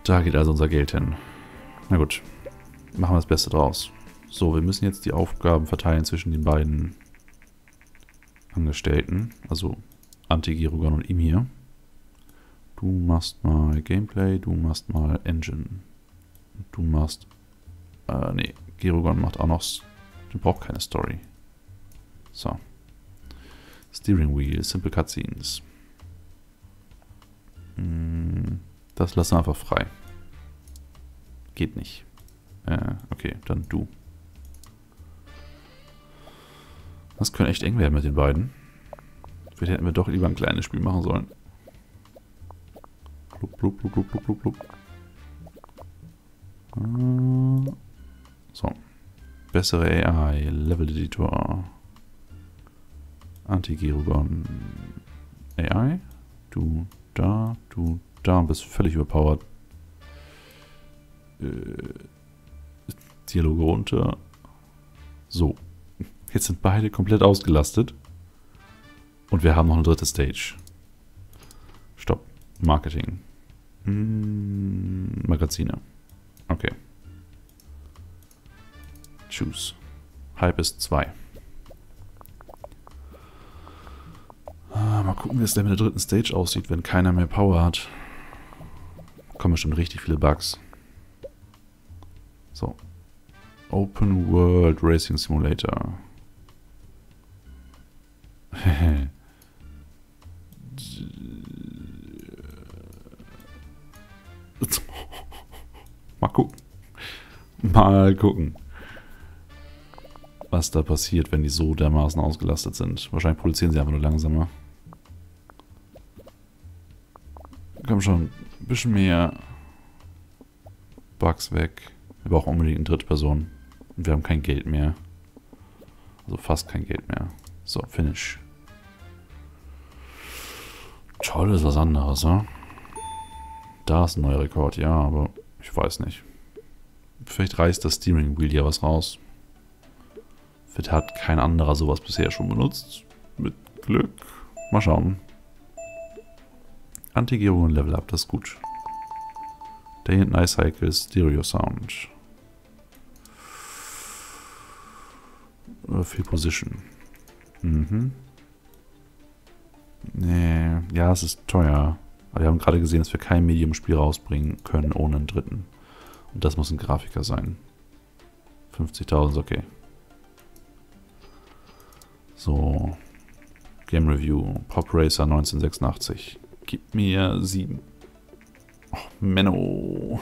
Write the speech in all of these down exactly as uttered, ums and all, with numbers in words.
Da geht also unser Geld hin. Na gut. Machen wir das Beste draus. So, wir müssen jetzt die Aufgaben verteilen zwischen den beiden Angestellten. Also Anti-Girugan und ihm hier. Du machst mal Gameplay, du machst mal Engine. Du machst... Äh, nee, Girugan macht auch noch... Du brauchst keine Story. So. Steering Wheel, Simple Cutscenes. Das lassen wir einfach frei. Geht nicht. Äh, okay, dann du. Das könnte echt eng werden mit den beiden. Vielleicht hätten wir doch lieber ein kleines Spiel machen sollen. Blub, blub, blub, blub, blub, blub. Uh, so. Bessere A I, Level Editor. Anti-Girugan A I. Du da, du da und bist völlig überpowered. Äh, Dialoge runter. So. Jetzt sind beide komplett ausgelastet. Und wir haben noch eine dritte Stage. Stopp. Marketing. Hm, Magazine. Okay. Choose. Hype ist zwei. Ah, mal gucken, wie es denn mit der dritten Stage aussieht, wenn keiner mehr Power hat. Kommen bestimmt richtig viele Bugs. So. Open World Racing Simulator. Mal gucken. Mal gucken. Was da passiert, wenn die so dermaßen ausgelastet sind. Wahrscheinlich produzieren sie einfach nur langsamer. Komm schon, ein bisschen mehr Bugs weg. Wir brauchen unbedingt eine dritte Person. Und wir haben kein Geld mehr. Also fast kein Geld mehr. So, Finish. Toll ist was anderes, ne? Da ist ein neuer Rekord, ja, aber ich weiß nicht. Vielleicht reißt das Steering Wheel ja was raus. Vielleicht hat kein anderer sowas bisher schon benutzt. Mit Glück. Mal schauen. Anti-Girugan Level Up, das ist gut. Day and Night Cycle, Stereo Sound. Viel Position. Mhm. Nee, ja, es ist teuer. Aber wir haben gerade gesehen, dass wir kein Medium-Spiel rausbringen können ohne einen dritten. Und das muss ein Grafiker sein. fünfzigtausend ist okay. So. Game Review. Pop Racer neunzehnhundertsechsundachtzig. Gib mir sieben. Oh, Menno.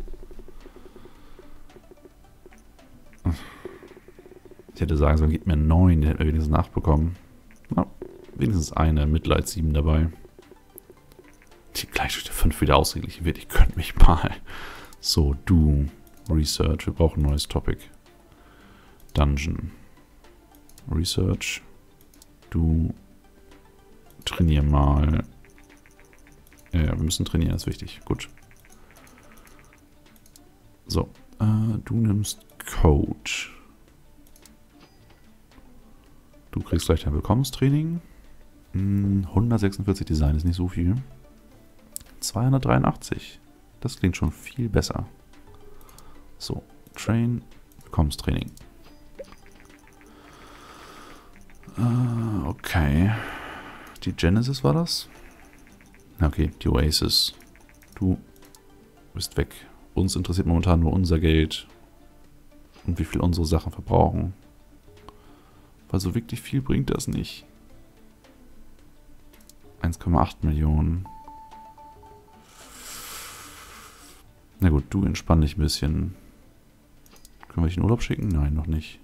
Ich hätte sagen sollen, gib mir neun. Die hätten wir wenigstens nachbekommen. Na, wenigstens eine Mitleid sieben dabei. Die gleich durch die fünf wieder ausgeglichen wird. Ich könnte mich mal. So, du. Research. Wir brauchen ein neues Topic. Dungeon. Research. Du. Trainier mal. Ja, wir müssen trainieren, das ist wichtig. Gut. So. Äh, du nimmst Code. Du kriegst gleich dein Willkommenstraining. Hm, hundertsechsundvierzig Design ist nicht so viel. zweihundertdreiundachtzig. Das klingt schon viel besser. So. Train. Willkommenstraining. Äh, okay. Die Genesis war das? Okay, die Oasis. Du bist weg. Uns interessiert momentan nur unser Geld. Und wie viel unsere Sachen verbrauchen. Weil so wirklich viel bringt das nicht. eins Komma acht Millionen. Na gut, du entspann dich ein bisschen. Können wir dich in Urlaub schicken? Nein, noch nicht.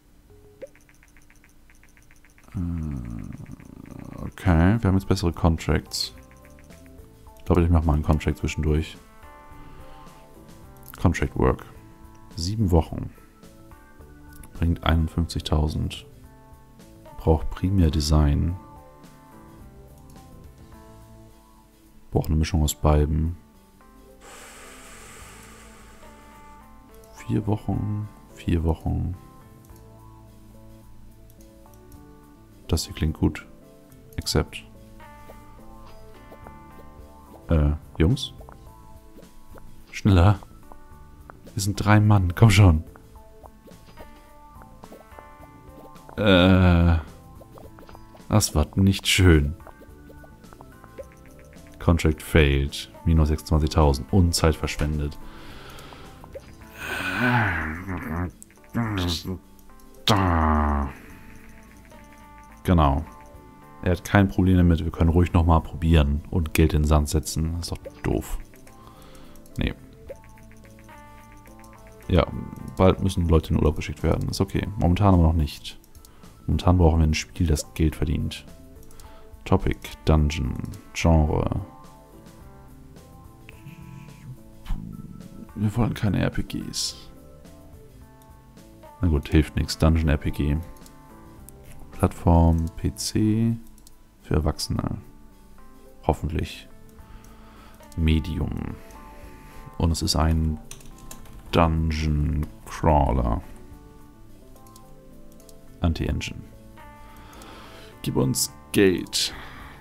Okay, wir haben jetzt bessere Contracts. Ich glaube, ich mache mal einen Contract zwischendurch. Contract Work. Sieben Wochen. Bringt einundfünfzigtausend. Braucht primär Design. Braucht eine Mischung aus beiden. Vier Wochen. Vier Wochen. Das hier klingt gut. Accept. Äh, Jungs? Schneller. Wir sind drei Mann. Komm schon. Äh. Das war nicht schön. Contract failed. Minus sechsundzwanzigtausend. Und Zeit verschwendet. Genau. Er hat kein Problem damit. Wir können ruhig nochmal probieren und Geld in den Sand setzen. Das ist doch doof. Nee. Ja, bald müssen Leute in Urlaub geschickt werden. Ist okay. Momentan aber noch nicht. Momentan brauchen wir ein Spiel, das Geld verdient. Topic, Dungeon, Genre. Wir wollen keine R P Gs. Na gut, hilft nichts. Dungeon R P G. Plattform, P C. Für Erwachsene. Hoffentlich. Medium. Und es ist ein Dungeon Crawler. Anti-Engine. Gib uns Geld.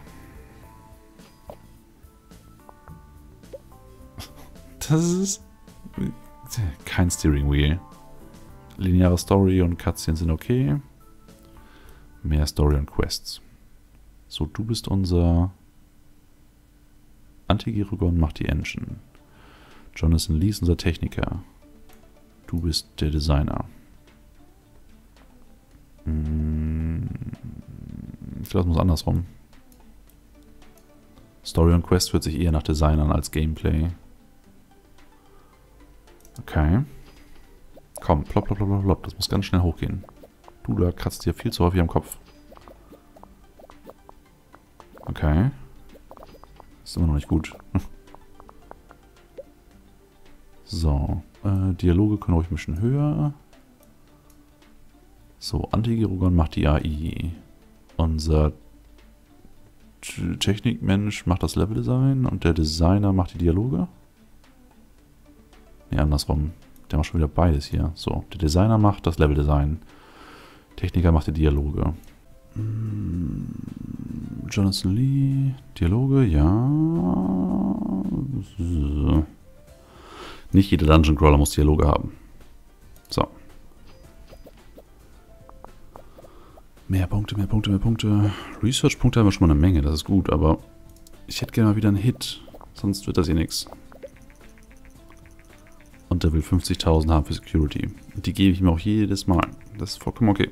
Das ist kein Steering Wheel. Lineare Story und Cutscenes sind okay. Mehr Story und Quests. So, du bist unser Anti-Girogon, macht die Engine. Jonathan Lee ist unser Techniker. Du bist der Designer. Ich glaube, es muss andersrum. Story und Quest hört sich eher nach Design an als Gameplay. Okay. Komm, plopp, plopp, plopp, plopp. Das muss ganz schnell hochgehen. Du, da kratzt dir viel zu häufig am Kopf. Okay. Ist immer noch nicht gut. So. Äh, Dialoge können ruhig ein bisschen höher. So, Anti-Girogon macht die A I. Unser Technikmensch macht das Leveldesign und der Designer macht die Dialoge. Ne, andersrum. Der macht schon wieder beides hier. So, der Designer macht das Leveldesign. Techniker macht die Dialoge. Hm, Jonathan Lee, Dialoge, ja. So. Nicht jeder Dungeon Crawler muss Dialoge haben. So. Mehr Punkte, mehr Punkte, mehr Punkte. Research-Punkte haben wir schon mal eine Menge, das ist gut, aber ich hätte gerne mal wieder einen Hit. Sonst wird das hier nichts. Und der will fünfzigtausend haben für Security. Und die gebe ich mir auch jedes Mal. Das ist vollkommen okay.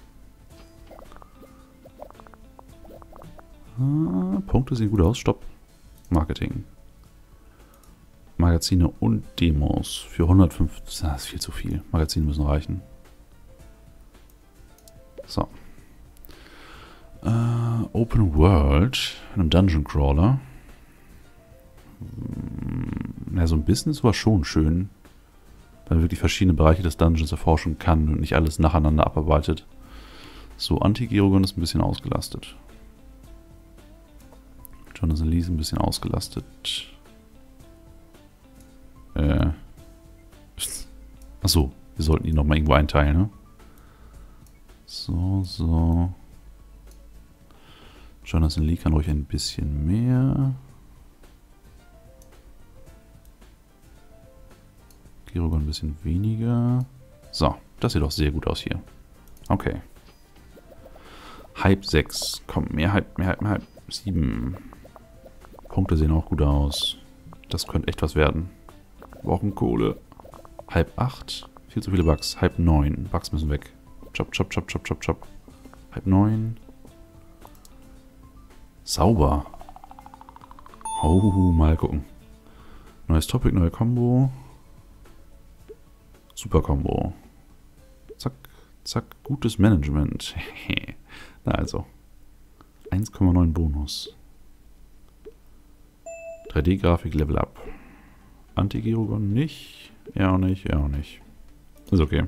Ah, Punkte sehen gut aus. Stopp. Marketing. Magazine und Demos für hundertfünfzig. Das ist viel zu viel. Magazine müssen reichen. So. Uh, Open World. In einem Dungeon Crawler. Ja, so ein Business war schon schön. Weil man wirklich verschiedene Bereiche des Dungeons erforschen kann und nicht alles nacheinander abarbeitet. So, Anti-Girogon ist ein bisschen ausgelastet. Jonathan Lee ist ein bisschen ausgelastet. Äh. Achso, wir sollten ihn nochmal irgendwo einteilen, ne? So, so. Jonathan Lee kann ruhig ein bisschen mehr. Girogon ein bisschen weniger. So, das sieht doch sehr gut aus hier. Okay. Hype sechs. Komm, mehr Hype, mehr Hype, mehr Hype. sieben. Punkte sehen auch gut aus. Das könnte echt was werden. Wir brauchen Kohle. Hype acht. Viel zu viele Bugs. Hype neun. Bugs müssen weg. Chop, chop, chop, chop, chop, chop. Hype neun. Sauber. Oh, mal gucken. Neues Topic, neue Combo. Super Combo. Zack, zack. Gutes Management. Na also. eins Komma neun Bonus. drei D-Grafik Level Up. Anti-Girogon nicht. Er auch nicht, er auch nicht. Ist okay.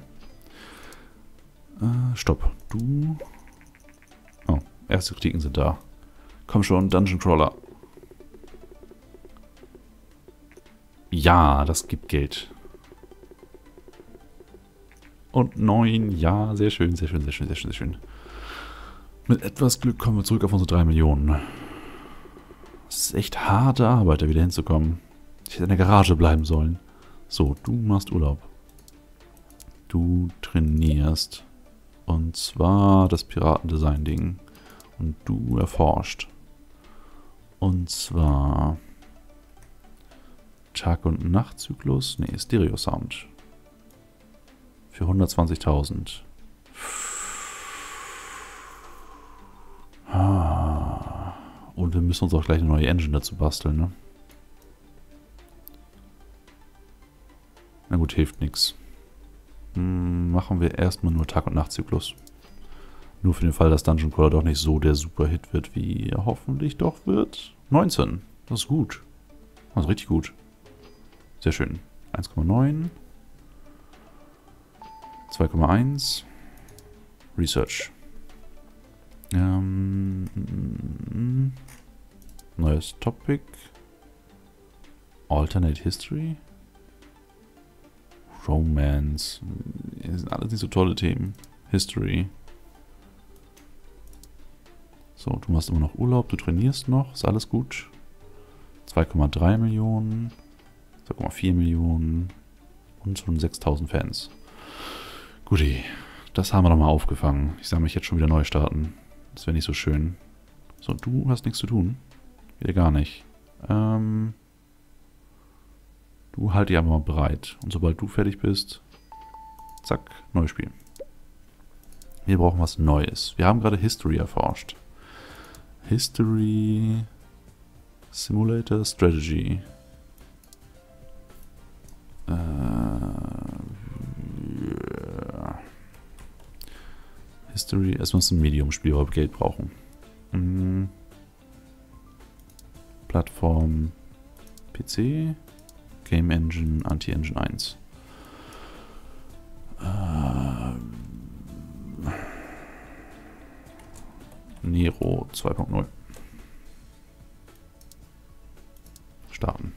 Äh, stopp. Du. Oh, erste Kritiken sind da. Komm schon, Dungeon Crawler. Ja, das gibt Geld. Und neun, ja, sehr schön, sehr schön, sehr schön, sehr schön, sehr schön. Mit etwas Glück kommen wir zurück auf unsere drei Millionen. Es ist echt harte Arbeit, da wieder hinzukommen. Ich hätte in der Garage bleiben sollen. So, du machst Urlaub. Du trainierst. Und zwar das Piratendesign-Ding. Und du erforscht. Und zwar Tag- und Nachtzyklus. Nee, Stereo-Sound. Für hundertzwanzigtausend. Ah. Und wir müssen uns auch gleich eine neue Engine dazu basteln, ne? Na gut, hilft nichts. Hm, machen wir erstmal nur Tag- und Nachtzyklus. Nur für den Fall, dass Dungeon Crawler doch nicht so der Super-Hit wird, wie er hoffentlich doch wird. neunzehn. Das ist gut. Das ist richtig gut. Sehr schön. eins Komma neun. zwei Komma eins. Research. Ähm, neues Topic. Alternate History. Romance. Das sind alles nicht so tolle Themen. History. So, du machst immer noch Urlaub, du trainierst noch, ist alles gut. zwei Komma drei Millionen, zwei Komma vier Millionen und schon sechstausend Fans. Guti, das haben wir doch mal aufgefangen. Ich sage mich jetzt schon wieder neu starten. Das wäre nicht so schön. So, du hast nichts zu tun. Wieder gar nicht. Ähm, du halt dich einfach mal bereit. Und sobald du fertig bist, zack, neues Spiel. Wir brauchen was Neues. Wir haben gerade History erforscht. History Simulator Strategy. Äh, yeah. History, erstmal ist ein Medium-Spiel, weil wir Geld brauchen. Hm. Plattform P C, Game Engine, Anti-Engine eins. Äh, Nero zwei Punkt null. Starten.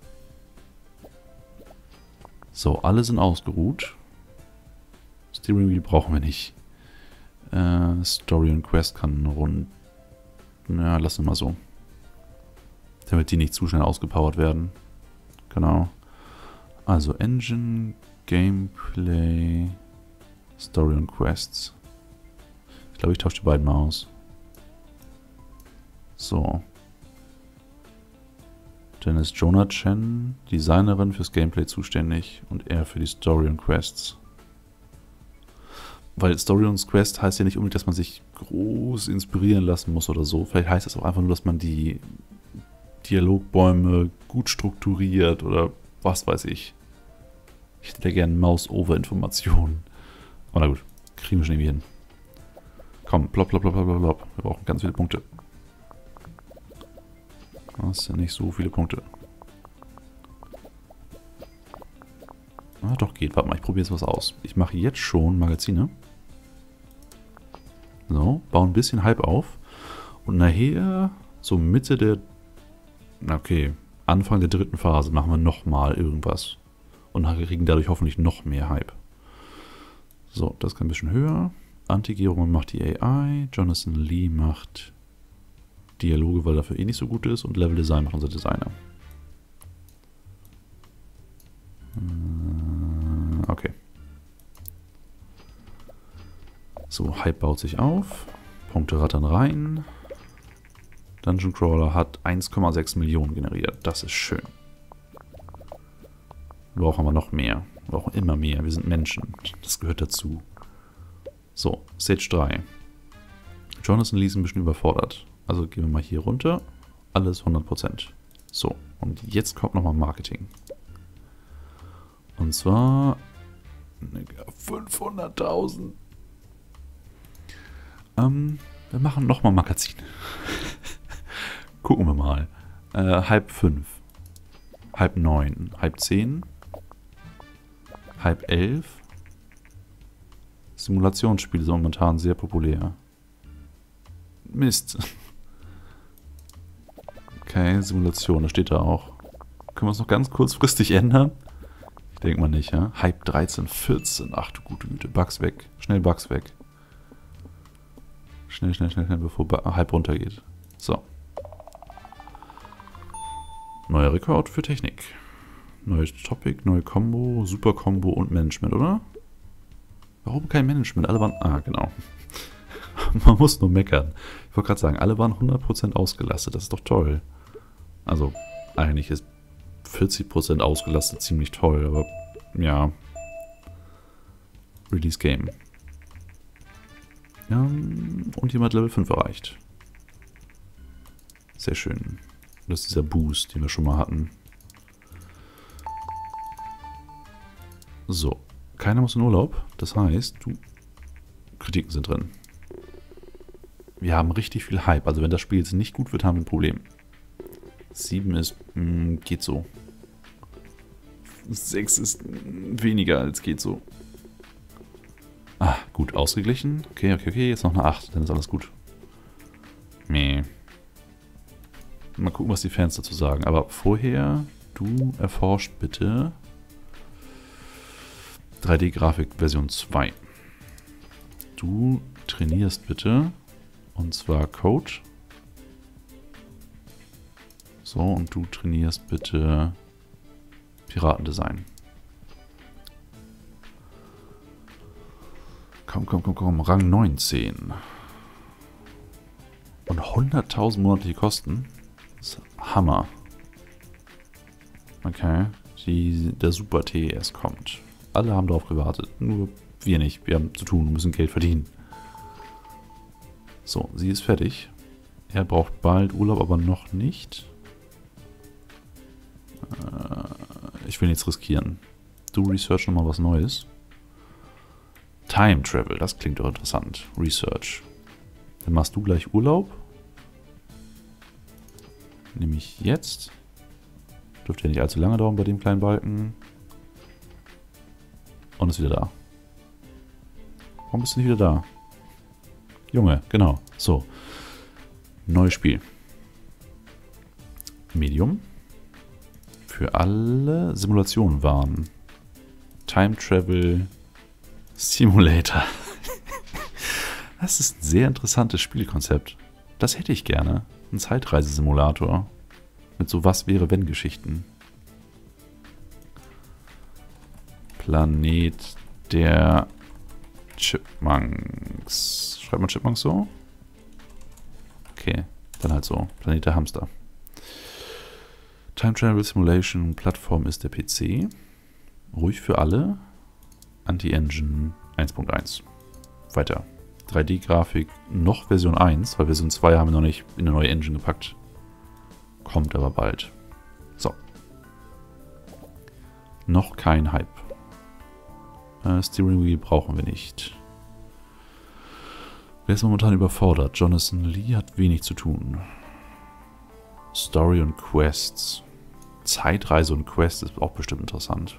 So, alle sind ausgeruht. Steering Wheel brauchen wir nicht. Äh, Story und Quest kann rund... Ja, lassen wir mal so. Damit die nicht zu schnell ausgepowert werden. Genau. Also Engine, Gameplay, Story und Quests. Ich glaube, ich tausche die beiden mal aus. So. Dann ist Jonah Chen, Designerin fürs Gameplay zuständig und er für die Story und Quests. Weil Story und Quest heißt ja nicht unbedingt, dass man sich groß inspirieren lassen muss oder so. Vielleicht heißt es auch einfach nur, dass man die Dialogbäume gut strukturiert oder was weiß ich. Ich hätte da gerne Mouse-Over-Informationen. Aber na gut, kriegen wir schon irgendwie hin. Komm, plopp, plopp, plopp, plopp, plopp. Wir brauchen ganz viele Punkte. Das sind nicht so viele Punkte. Ah, doch geht. Warte mal, ich probiere jetzt was aus. Ich mache jetzt schon Magazine. So, baue ein bisschen Hype auf. Und nachher, so Mitte der... Okay, Anfang der dritten Phase machen wir nochmal irgendwas. Und kriegen dadurch hoffentlich noch mehr Hype. So, das kann ein bisschen höher. Anti-Gerungen macht die A I. Jonathan Lee macht Dialoge, weil dafür eh nicht so gut ist. Und Level Design macht unser Designer. Okay. So, Hype baut sich auf. Punkte rattern rein. Dungeon Crawler hat eins Komma sechs Millionen generiert. Das ist schön. Wir brauchen aber noch mehr. Wir brauchen immer mehr. Wir sind Menschen. Das gehört dazu. So, Stage drei. Jonathan Lee ist ein bisschen überfordert. Also gehen wir mal hier runter. Alles hundert Prozent. So, und jetzt kommt nochmal Marketing. Und zwar fünfhunderttausend. Ähm, wir machen nochmal Magazin. Gucken wir mal. Äh, halb fünf. Halb neun. Halb zehn. Halb elf. Simulationsspiele sind momentan sehr populär. Mist. Okay, Simulation, das steht da auch. Können wir es noch ganz kurzfristig ändern? Ich denke mal nicht, ja? Hype dreizehn, vierzehn. Ach du gute Güte. Bugs weg. Schnell Bugs weg. Schnell, schnell, schnell, schnell, bevor Hype runtergeht. So. Neuer Rekord für Technik. Neues Topic, neue Combo, Super Combo und Management, oder? Warum kein Management? Alle waren... Ah, genau. Man muss nur meckern. Ich wollte gerade sagen, alle waren hundert Prozent ausgelastet. Das ist doch toll. Also, eigentlich ist vierzig Prozent ausgelastet ziemlich toll, aber ja. Release Game. Ja, und jemand Level fünf erreicht. Sehr schön. Das ist dieser Boost, den wir schon mal hatten. So. Keiner muss in Urlaub. Das heißt, du... Kritiken sind drin. Wir haben richtig viel Hype. Also wenn das Spiel jetzt nicht gut wird, haben wir ein Problem. sieben ist... Mh, geht so. sechs ist mh, weniger als geht so. Ah, gut. Ausgeglichen. Okay, okay, okay. Jetzt noch eine acht. Dann ist alles gut. Nee. Mal gucken, was die Fans dazu sagen. Aber vorher, du erforscht bitte drei D-Grafik Version zwei. Du trainierst bitte, und zwar Code. So, und du trainierst bitte Piratendesign. Komm, komm, komm, komm, Rang neunzehn. Und hunderttausend monatliche Kosten. Das ist Hammer. Okay, die, der Super T S kommt. Alle haben darauf gewartet, nur wir nicht. Wir haben zu tun, müssen Geld verdienen. So, sie ist fertig. Er braucht bald Urlaub, aber noch nicht. Äh, ich will nichts riskieren. Du research nochmal was Neues. Time Travel, das klingt doch interessant. Research. Dann machst du gleich Urlaub. Nämlich jetzt. Dürfte ja nicht allzu lange dauern bei dem kleinen Balken. Und ist wieder da. Warum bist du nicht wieder da? Junge, genau. So. Neues Spiel. Medium. Für alle Simulationen waren. Time Travel Simulator. Das ist ein sehr interessantes Spielkonzept. Das hätte ich gerne. Ein Zeitreisesimulator. Mit so Was-wäre-wenn-Geschichten. Planet der Chipmunks. Schreibt man Chipmunks so? Okay, dann halt so. Planet der Hamster. Time Travel Simulation Plattform ist der P C. Ruhig für alle. Anti-Engine eins Punkt eins. Weiter. drei D-Grafik noch Version eins, weil Version zwei haben wir noch nicht in eine neue Engine gepackt. Kommt aber bald. So. Noch kein Hype. Äh, Steering Wheel brauchen wir nicht. Wer ist momentan überfordert? Jonathan Lee hat wenig zu tun. Story und Quests. Zeitreise und Quest ist auch bestimmt interessant.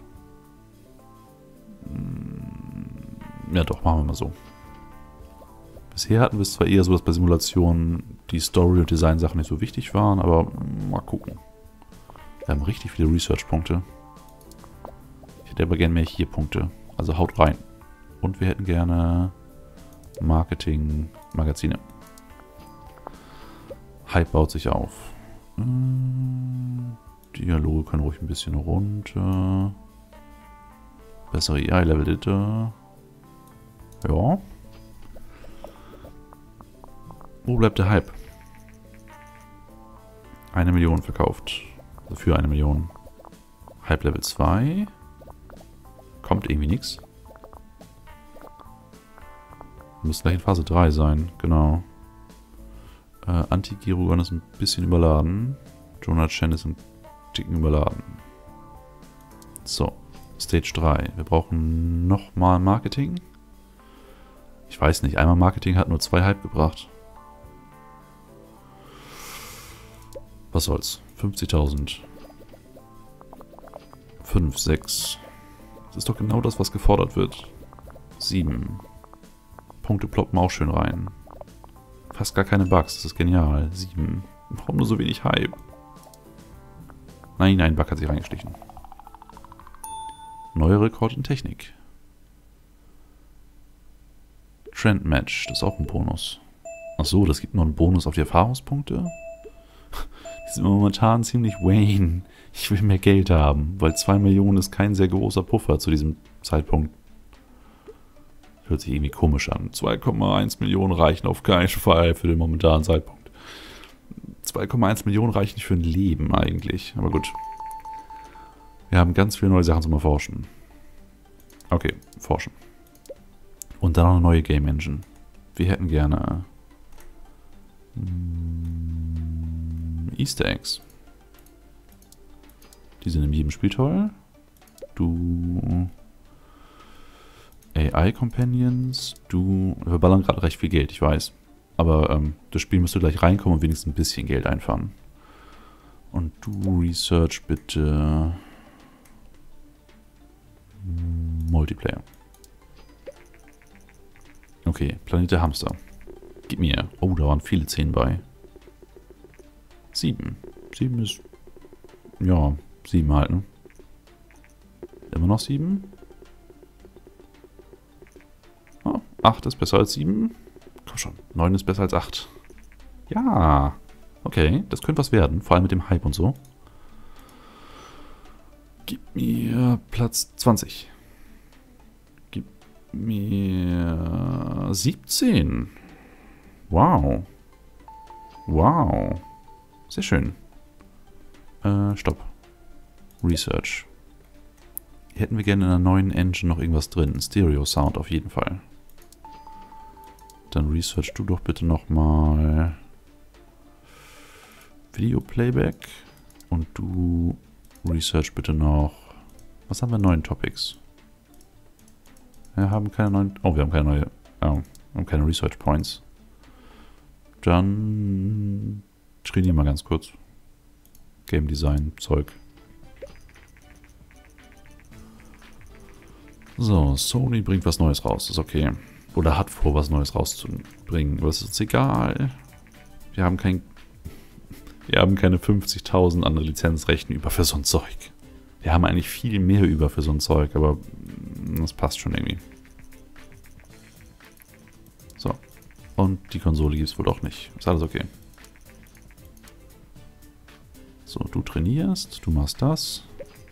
Ja doch, machen wir mal so. Bisher hatten wir es zwar eher so, dass bei Simulationen die Story- und Design-Sachen nicht so wichtig waren, aber mal gucken. Wir haben richtig viele Research-Punkte. Ich hätte aber gerne mehr hier-Punkte. Also haut rein. Und wir hätten gerne Marketing-Magazine. Hype baut sich auf. Dialoge können ruhig ein bisschen runter. Bessere A I-Level-Editor. Ja. Wo bleibt der Hype? Eine Million verkauft. Also für eine Million. Hype Level zwei. Kommt irgendwie nichts. Müsste gleich in Phase drei sein, genau. Äh, Anti-Girogon ist ein bisschen überladen. Jonah Chen ist ein Ticken überladen. So, Stage drei. Wir brauchen nochmal Marketing. Ich weiß nicht, einmal Marketing hat nur zwei Hype gebracht. Was soll's? fünfzigtausend. fünf, sechs. Das ist doch genau das, was gefordert wird. sieben. Punkte ploppen auch schön rein. Fast gar keine Bugs, das ist genial. sieben. Warum nur so wenig Hype? Nein, nein, Bug hat sich reingestichen. Neuer Rekord in Technik. Trend Match, das ist auch ein Bonus. Achso, das gibt noch einen Bonus auf die Erfahrungspunkte? Die sind momentan ziemlich Wayne. Ich will mehr Geld haben, weil zwei Millionen ist kein sehr großer Puffer zu diesem Zeitpunkt. Hört sich irgendwie komisch an. zwei Komma eins Millionen reichen auf keinen Fall für den momentanen Zeitpunkt. zwei Komma eins Millionen reichen nicht für ein Leben eigentlich. Aber gut. Wir haben ganz viele neue Sachen zum Erforschen. Okay, forschen. Und dann noch eine neue Game Engine. Wir hätten gerne mm, Easter Eggs. Die sind in jedem Spiel toll. Du A I-Companions, du... Wir ballern gerade recht viel Geld, ich weiß. Aber ähm, das Spiel müsste gleich reinkommen und wenigstens ein bisschen Geld einfahren. Und du Research bitte... Multiplayer. Okay, Planet der Hamster. Gib mir. Oh, da waren viele zehn bei. Sieben. Sieben ist... Ja, sieben halt, ne? Immer noch sieben? Oh, acht ist besser als sieben. Komm schon, neun ist besser als acht. Ja. Okay, das könnte was werden. Vor allem mit dem Hype und so. Gib mir Platz zwanzig. Gib mir siebzehn. Wow. Wow. Sehr schön. Äh, stopp. Research. Hätten wir gerne in einer neuen Engine noch irgendwas drin. Stereo Sound auf jeden Fall. Dann research du doch bitte nochmal Video Playback. Und du research bitte noch... Was haben wir neuen Topics? Wir haben keine neuen... Oh, wir haben keine neue... Oh, wir haben keine Research Points. Dann trainieren wir ganz kurz. Game Design Zeug. So, Sony bringt was Neues raus. Ist okay. Oder hat vor, was Neues rauszubringen. Aber es ist egal. Wir haben kein... Wir haben keine fünfzigtausend andere Lizenzrechten über für so ein Zeug. Wir haben eigentlich viel mehr über für so ein Zeug, aber das passt schon irgendwie. So. Und die Konsole gibt es wohl doch nicht. Ist alles okay. So, du trainierst, du machst das.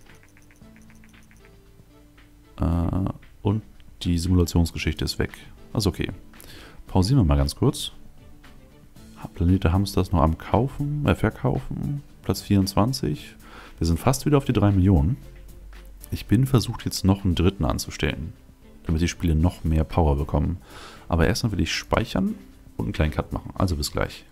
Äh, und die Simulationsgeschichte ist weg. Also okay. Pausieren wir mal ganz kurz. Planet der Hamster ist noch am Kaufen, äh, Verkaufen. Platz vierundzwanzig. Wir sind fast wieder auf die drei Millionen. Ich bin versucht jetzt noch einen dritten anzustellen, damit die Spiele noch mehr Power bekommen. Aber erstmal will ich speichern und einen kleinen Cut machen. Also bis gleich.